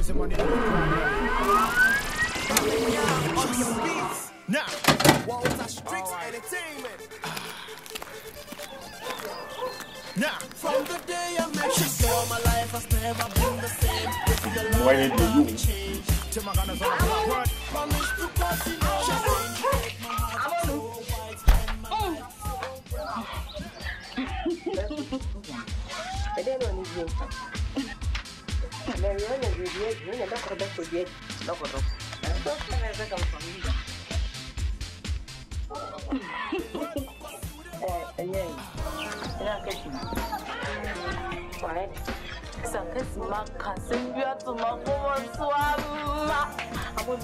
Now, Walter Strix Entertainment. Now, from the day I met you, girl, my life has never been the same. If you love me, change. To my God, promise to cause you know change. My heart so white and my life so I don't know anything. Mariana, you never got back to get no one. I don't never come from you. And then, why? Sakas cousin, you have to mock over swam. I want to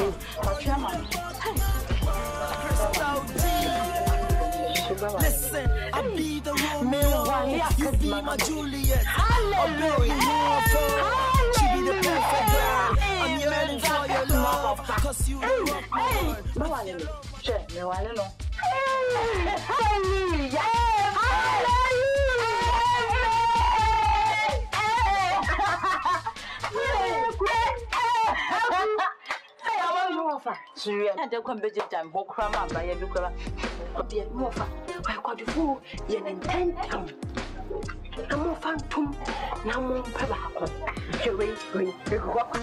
listen, I'll be the Romeo, you be my Juliet. Hallelujah. She be the perfect girl. I'm yearning for your love, cause you love me. Hallelujah. I don't come back to time. Who cram up by every color? Be a more fun. I got the fool, yen and 10 town. No more fun, too. No more pepper. You wait, you walk.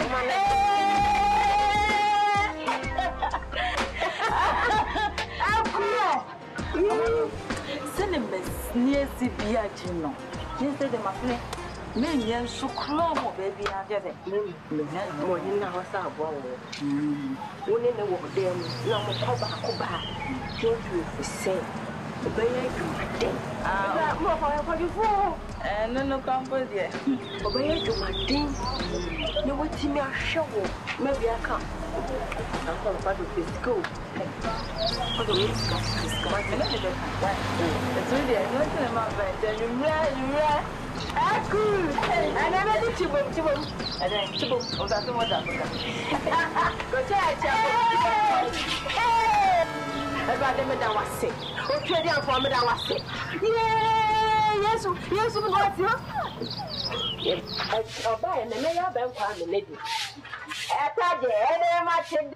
Send him near Sibiagino. Yes, the Mafne. Men, yes, so cruel, baby. I get it. More in the house. One in the world, them, no more cover. Don't you say, obey to my day. More for you for. And no comfort yet. Obey to my day. You will see me a show. Maybe I come. I'm going to this school. For the week's come. It's really nothing about that. You're cool. I never did to book. And then to book. Oh, that's what I'm going to about them that was sick. Oh, trade out for me that was sick. Yes, what's your? I'll buy and the mayor bank for the lady. After the end, I said.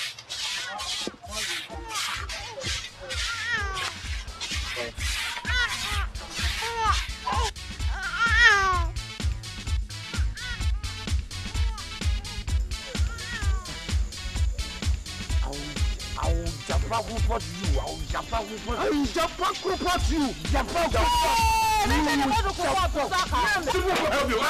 Who put you? Japa who put you? Japa who put you? Japa who put you?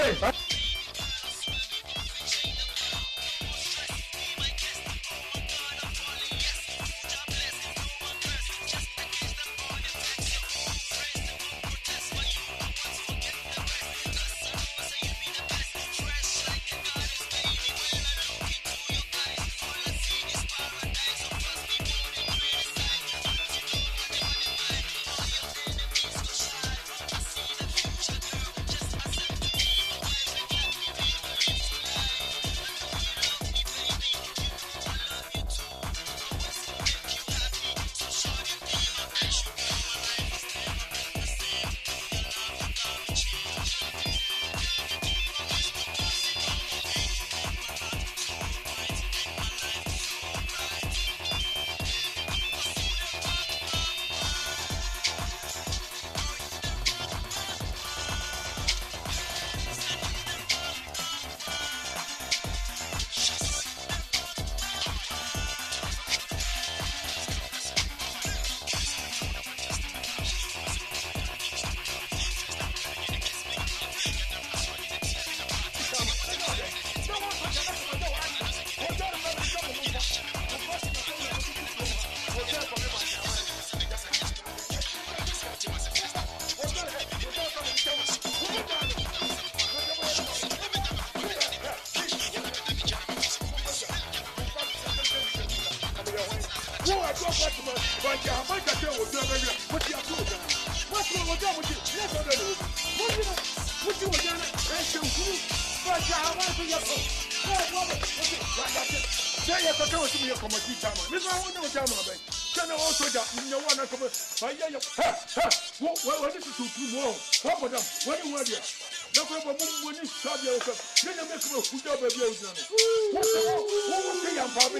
Don't go when you start your work. Then you make a food up a bill. What was the young Bobby?